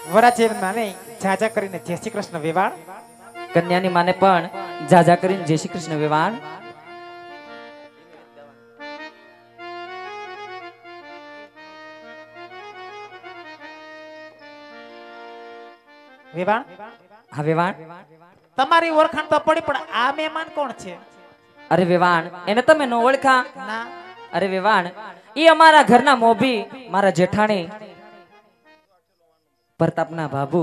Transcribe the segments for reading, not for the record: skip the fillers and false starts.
વરાજી માને ઝાઝા કરીને જય શ્રી કૃષ્ણ વિવાહ. કન્યાની માને પણ જાજા કરીને જય શ્રી કૃષ્ણ વિવાહ. વિવાહ હા વિવાહ. તમારી ઓળખાણ તો પડી પણ આ મહેમાન કોણ છે? અરે વિવાહ એને તમે નો ઓળખા? ના. અરે વિવાહ ઈ અમારા ઘરના મોભી મારા જેઠાણી પ્રતાપના બાબુ.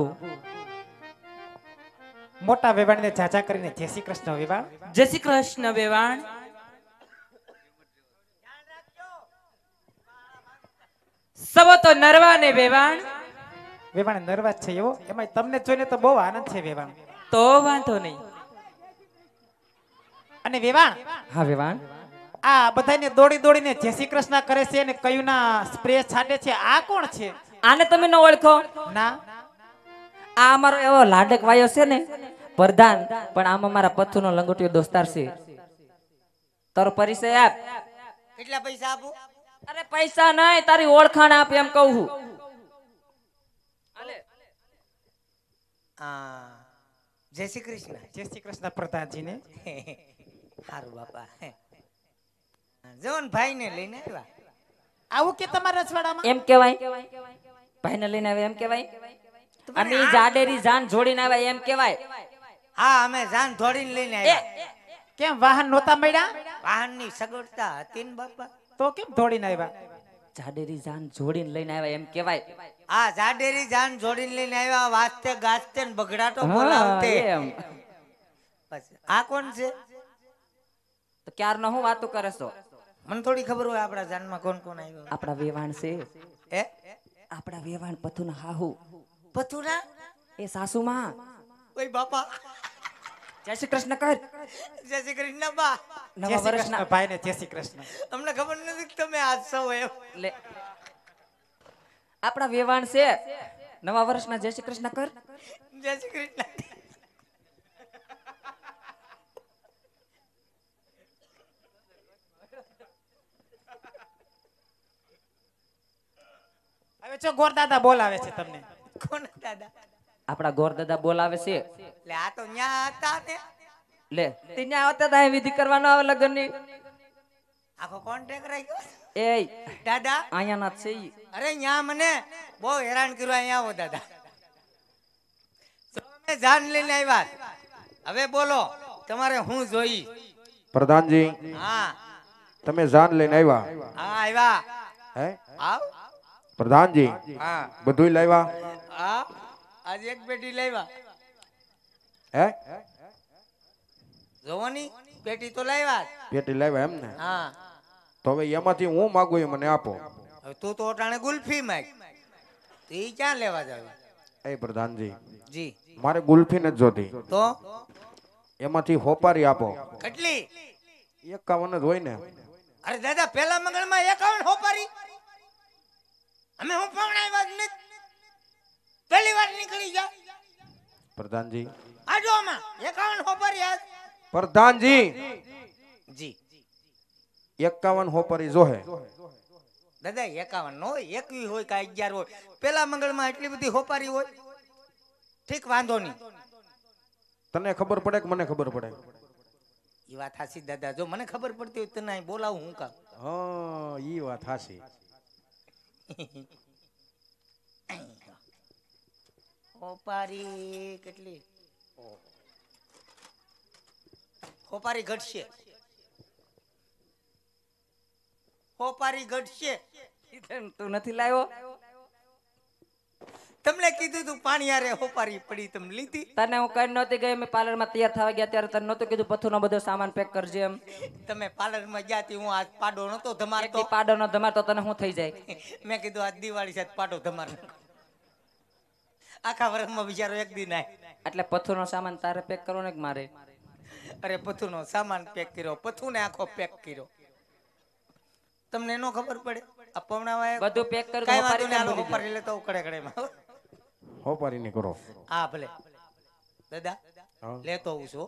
મોટા વેવાણને ઝાઝા કરીને જય શ્રી કૃષ્ણ વિવાહ. જય શ્રી કૃષ્ણ વેવાણ. સવો તો નરવા ને વેવાણ. વેવાણ નર્વસ છે એવો, એમાં તમને જોઈને તો બહુ આનંદ છે વેવાણ. તો વાંધો નહીં. અને વેવાણ હા વિવાહ. આ બધાને દોડી દોડીને જય શ્રી કૃષ્ણ કરે છે અને કયુંના સ્પ્રે છાંટે છે, આ કોણ છે? આને તમે ન ઓળખો? ના. આ અમારો એવો લાડક વાયો છે ને પ્રધાન, પણ આમાં મારા પથ્થુનો લંગોટિયો દોસ્તાર છે. તારો પરિચય આપ. કેટલા પૈસા આપું? અરે પૈસા નહીં, તારી ઓળખાણ આપ એમ કહું છું. જય શ્રી કૃષ્ણ. જય શ્રી કૃષ્ણ પ્રધાનજીને. હારું બાપા. જવન ભાઈ ને લઈને આવ્યા. આવું કે તમારા રજવાડામાં? એમ કહેવાય. ભાઈને લઈને આવે એમ કહેવાય. અમે જાડેરી જાન જોડીને આવ્યા એમ કહેવાય. હા, અમે જાન ધોડીને લઈને આવ્યા. કેમ વાહન નહોતા મળ્યા? વાહનની સગવડતા હતી ને બાપા. તો કેમ દોડીને આવ્યા? જાડેરી જાન જોડીને લઈને આવ્યા એમ કહેવાય. હા, જાડેરી જાન જોડીને લઈને આવ્યા. વાજતે ગાજતે ને બગડાટો બોલાવતે. એમ. પછી આ કોણ છે? તો ક્યારનો હું વાતો કરે છો? મને થોડી ખબર હોય આપણા જાનમાં કોણ કોણ આવ્યો. આપણા વેવાણ છે. એ આપણા વેવાણ પથુના હાહુ. પથુરા? એ સાસુમાં. ઓય બાપા. જય શ્રી કૃષ્ણ કર. જય શ્રી કૃષ્ણ બા. જય નવા શ્રી વર્ષના કૃષ્ણ ભાઈને જય શ્રી કૃષ્ણ. અમને ખબર નથી કે તમે આજ સૌ એમ. લે આપણા વેવાણ છે. નવા વર્ષના જય શ્રી કૃષ્ણ કર. જય શ્રી કૃષ્ણ. હવે જો ગોરદાદા બોલાવે છે તમને. કોણ દાદા? આપણા ગોરદાદા બોલાવે છે. એટલે આ તો ન્યા હતા ને. લે તે ન્યા આવતા તા વિધિ કરવાનો આવે લગનની. આખો કોન્ટેક્ટ રાખ્યો. એ દાદા અહીંયા ના છે ઈ. અરે ન્યા મને બહુ હેરાન કર્યો. અહીંયા આવો દાદા. તો અમે જાન લઈને આવ્યા. હવે બોલો તમારે હું જોઈ? પ્રધાનજી હા તમે જાન લઈને આવ્યા? હા આવ્યા. હે આવ. પ્રધાનજી હા બધુંય લાવ્યા? હા આજ એક પેટી લાવ્યા. હે જોવાની પેટી તો લાવ્યા. પેટી લાવ્યા એમ ને? હા તો હવે એમાંથી હું માગું એ મને આપો. હવે તું તો અટાણે ગુલ્ફી માંગ. તો ઈ ક્યાં લેવા જાવ? એ પ્રધાનજી જી મારે ગુલ્ફી નથી જોતી. તો એમાંથી હોપારી આપો. કેટલી? 51 જ હોય ને? અરે દાદા પેલા મંગળમાં 51 હોપારી. અમે હું પગણાવ્યા જ નથી. પહેલી વાર નીકળી જા. પ્રધાનજી આજો આમાં 51 હોપારી આજ. પ્રધાનજી જી 51 હોપારી જોહે. દાદા 51 નો હોય, 21 હોય કે 11 હોય. પેલા મંગળમાં એટલી બધી હોપારી હોય. ઠીક વાંધો નહીં. તને ખબર પડે કે મને ખબર પડે? ઈ વાત હાસી દાદા. જો મને ખબર પડતી હોય તને અહીં બોલાવું હું કામ. હા ઈ વાત હાસી. હોપારી કેટલી? હોપારી ઘટશે. હોપારી ઘટશે. તું નથી લાવ્યો? તમને કીધું તું પાણી આરે હોપારી પડી તમે લીધી. તને હું કઈ નહોતી ગઈ. મેં પાર્લર માં તૈયાર થવા ગયા ત્યારે તને નહોતું કીધું પથ્થુનો બધો સામાન પેક કરજે એમ? તમે પાર્લર માં ગયા તી હું આજ પાડો નતો ધમાર તો. પાડો નો ધમાર તો તને શું થઈ જાય? મેં કીધું આજ દિવાળી છે પાડો ધમાર. આખા વર્ષમાં બિચારો એક દી નાય. એટલે પથ્થુનો સામાન તારે પેક કરવો ને કે મારે? અરે પથુનો સામાન પેક કર્યો. પથુને આખો પેક કર્યો. તમને નો ખબર પડે? આ પવણાવાય બધું પેક કર્યું. કાઈ વાંધો નહીં. હાલો હોપારી લેતો કડે કડેમાં. હોપારી ની કરો. હા ભલે દાદા હા. લેતો આવું છું.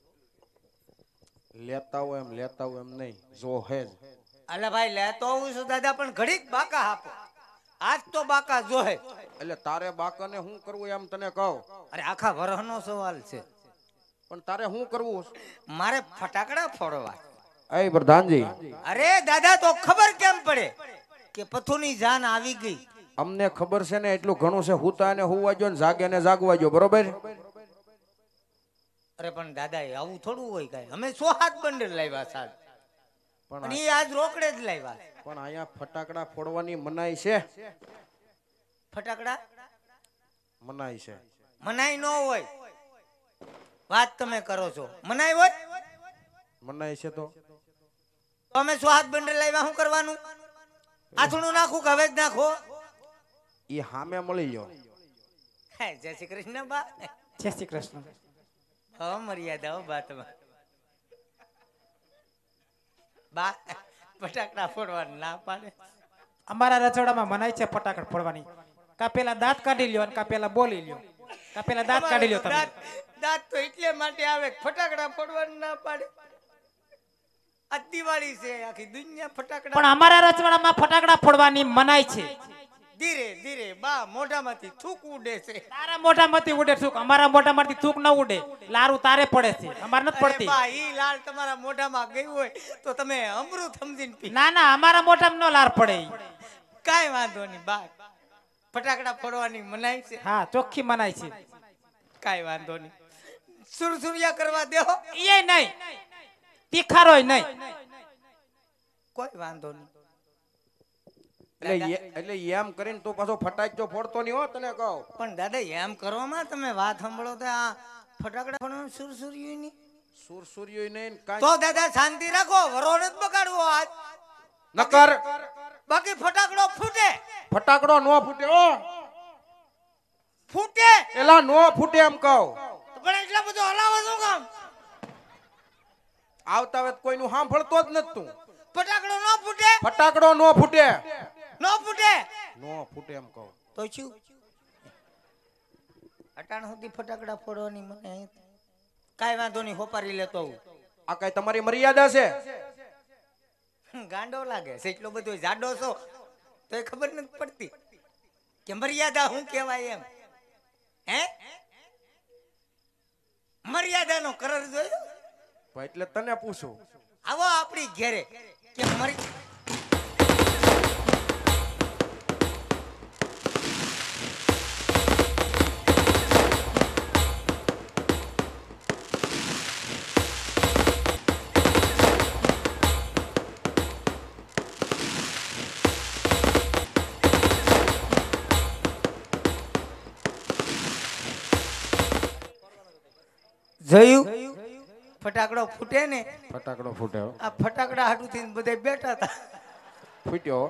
લેતા હોય એમ નહીં જો હે જ. અલા ભાઈ લેતો આવું છું દાદા પણ ઘડીક બાકા આપો. આજ તો બાકા જોહે. એટલે તારે બાકાને શું કરવું એમ તને કહું. અરે આખા વરહનો સવાલ છે. પણ તારે શું કરવું? મારે ફટાકડા ફોડવા. એ પ્રધાનજી, અરે દાદા તો ખબર કેમ પડે કે પથુની જાન આવી ગઈ. અમને ખબર છે ને એટલું ઘણું છે. હુતા ને હુવા જો ને જાગે ને જાગવા જો, બરોબર? અરે પણ દાદા આવું થોડું હોય કાંઈ. અમે 107 બંડલ લાવ્યા સાહેબ. પણ એ આજ રોકડે જ લાવ્યા. પણ અહીંયા ફટાકડા ફોડવાની મનાઈ છે. ફટાકડા મનાઈ છે. મનાઈ ન હોય. વાત તમે કરો છો. મનાઈ હોય મનાઈ છે તો તો અમે 107 બંડલ લાવ્યા. શું કરવાનું? આથણું નાખું કે હવે જ નાખો? ઈ હામે મળી ગયો. હે, જય શ્રી કૃષ્ણ બા. જય શ્રી કૃષ્ણ. મર્યાદા હો બા તમે. બા ફટાકડા ફોડવા ના પાડે. અમારા રજવાડામાં મનાય છે ફટાકડ ફોડવાની. કા પેલા દાંત કાઢી લ્યો અને કા પેલા બોલી લ્યો. કા પેલા દાંત કાઢી લ્યો તમે. દાંત તો એટલે માટે આવે ફટાકડા ફોડવા ના પાડે. આ દિવાળી છે, આખી દુનિયા ફટાકડા. પણ અમારા રજવાડામાં ફટાકડા ફોડવાની મનાય છે. ધીરે ધીરે બા મોઢામાંથી થૂક ઉડે છે. તારા મોઢામાંથી ઉડે થૂક, અમારા મોઢામાંથી થૂક ન ઉડે. લારું તારે પડે છે, અમારે નથી અરે પડતી. બા ઈ લાલ તમારા મોઢામાં ગઈ હોય તો તમે અમૃત સમજીને પી. ના ના, અમારા મોઢામાં નો લાર પડે ઈ. કાઈ વાંધો નહીં બા. ફટાકડા ફોડવાની મનાઈ છે. હા, ચોખ્ખી મનાય છે. કાઈ વાંધો નહીં. સુરસુરિયા કરવા દેહો. એ નહીં, તીખારોય નહીં. કોઈ વાંધો નહીં. એટલે એમ કરીને તું પાછો ફટાકજો ફોડતો નહીં હો, તને કહું. પણ દાદા એમ કરવામાં તમે વાત સાંભળો તો આ ફટાકડા ફોડવાનું સુરસુરિયું નહીં. સુરસુરિયો નહીં કાંઈ. તો દાદા શાંતિ રાખો. વરો નથી બગાડવો આજ. નકર બાકી ફટાકડો ફૂટે. ફટાકડો નો ફૂટે હો. ફૂટે એલા નો ફૂટે એમ કહું. પણ એટલા બધો હલાવો શું કામ? આવતા વેત કોઈનું સાંભળતો જ નથી તું. ફટાકડો ન ફૂટે. ફટાકડો નો ફૂટે. ન ફૂટે નો ફૂટે એમ કહું. તો શું? અટાણ સુધી ફટાકડા ફોડવાની મને કાઈ વાંધો નહીં. હોપારી લેતો હું. આ કઈ તમારી મર્યાદા છે? ગાંડો લાગે છે એટલો બધો જાડો છો તો એ ખબર નથી પડતી કે મર્યાદા શું કહેવાય એમ. હે, મર્યાદાનો કરાર જોયો? એટલે તને પૂછું. આવો આપણી ઘેરે કે જોયું ફટાકડો ફૂટે ને. ફટાકડો ફૂટે હો. આ ફટાકડા હાટું થઈને બધા બેઠા હતા. ફૂટ્યો.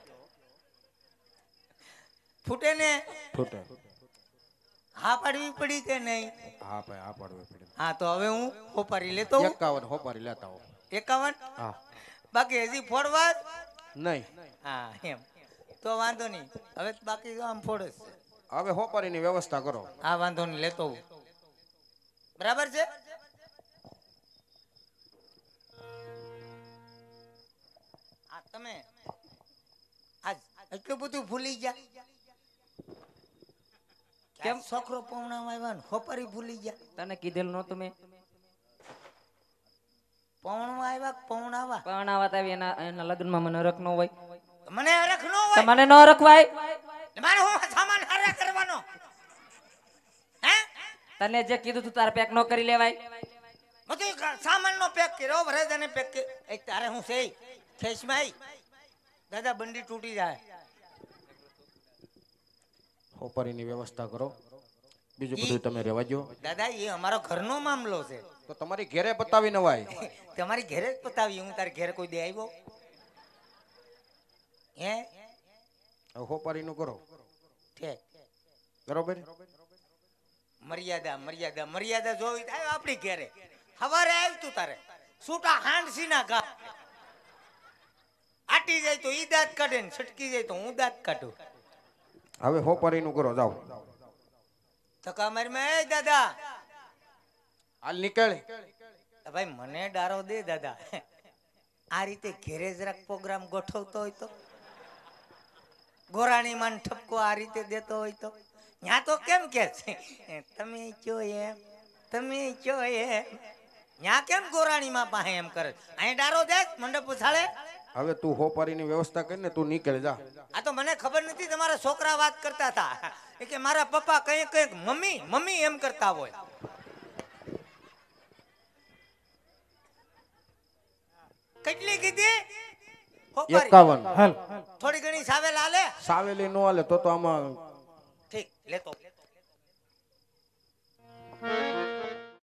ફૂટે ને. ફૂટે. હા પાડવી પડી કે નહીં? હા ભાઈ, આ પાડવે પડે. હા તો હવે હું હોપારી લેતો હું. 51 હોપારી લેતા હો. 51. હા. બાકી હજી ફોડવા નહીં. હા એમ તો વાંધો નહીં. હવે બાકી આમ ફોડે છે. હવે હોપારીની વ્યવસ્થા કરો. હા વાંધો નહીં, લેતો હું. બરાબર છે. આ તમે આજ એટલું બધું ભૂલી ગયા કેમ? છોકરો પૌણામાં આવ્યા ને હોપારી ભૂલી ગયા. તને કીધેલું નહોતું મેં? પૌણમાં આવ્યા પૌણાવા. પરણાવત આવી એના લગ્નમાં મને રખ ન હોય. મને હરખ ન તો હોય. મને ન રખવાય. મારે હું સામાન હારે કરવાનો. હે, તને જે કીધું તું તારે પેક ન કરી લેવાય? બધું સામાન નો પેક કર્યો. વરેદાને પેક કર્યો. તારે હું છે ખેસમાં દાદા બંડી તૂટી જાય. હોપારીની વ્યવસ્થા કરો. બીજું બધું તમે રહેવા દો. દાદા એ અમારો ઘરનો મામલો છે. તો તમારી ઘેરે બતાવી નવાય. તમારી ઘરે જ બતાવી. હું તારી ઘરે કોઈ દે આવ્યો? હે, હવે હોપારીનું કરો. ઠીક. બરોબર. મર્યાદા મર્યાદા મર્યાદા જોવી આવ્યો આપણી ઘરે. સવારે આવ્યું તું તારે છૂટા હાંડસી ના ઘા. આટી જાય તો ઈ દાંત કાઢે ને છટકી જાય તો હું દાંત કાઢું. હવે હોપારીનું કરો. જાઓ. ધક્કા મારી એ દાદા હાલ નીકળ. ભાઈ મને ડારો દે દાદા. આ રીતે ઘેરે જરાક પ્રોગ્રામ ગોઠવતો હોય તો ગોરાણી માં ઠપકો આ રીતે દેતો હોય તો ત્યાં તો કેમ કે છે તમે કયો એમ તમે કયો એમ ત્યાં કેમ ગોરાણી માં પાસે એમ કરે અહીં ડારો દે મંડપ ઉછાળે હવે તું હોપારીની વ્યવસ્થા કરીને તું નીકળ જા. આ તો મને ખબર નથી તમારા છોકરા વાત કરતા હતા એ કે મારા પપ્પા કઈ કઈક મમ્મી મમ્મી એમ કરતા હોય. કેટલી કીધી? હોપારી. 51. હાલ થોડી ઘણી સાવેલ આલે સાવેલી નો હાલે તો આમાં ઠીક લેતો